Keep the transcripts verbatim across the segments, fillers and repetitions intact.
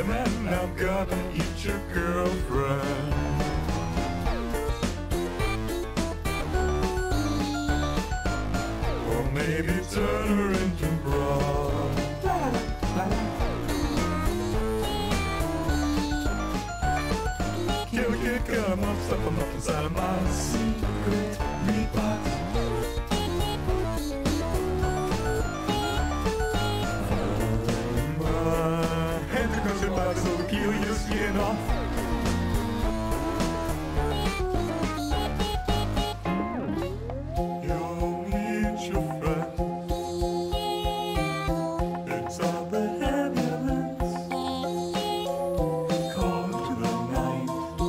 and then I'm gonna eat your girlfriend. Or maybe turn her into broad. Kill, kick, cut 'em up, stuff 'em up inside of my secret meat box. So peel your skin off. You'll meet your friend. It's all the ambulance. Call to the night,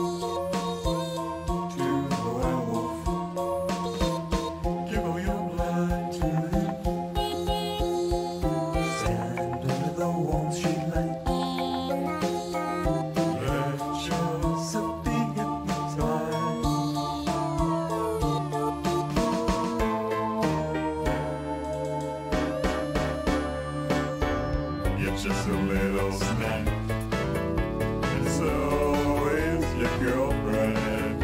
to the werewolf. Give all your blood to him. Stand under the warm street light. Just a little snack, and so is your girlfriend.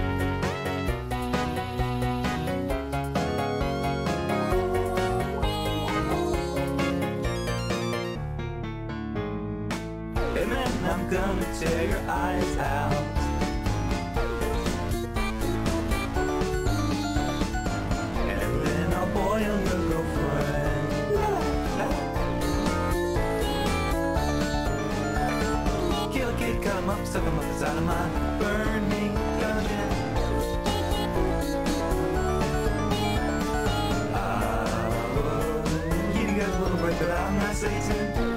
And then I'm gonna tear your eyes out. And then I'll boil your girlfriend. Cut 'em up, stuff 'em up inside of my burning dungeon. Ah, you got a little break, but I'm not Satan.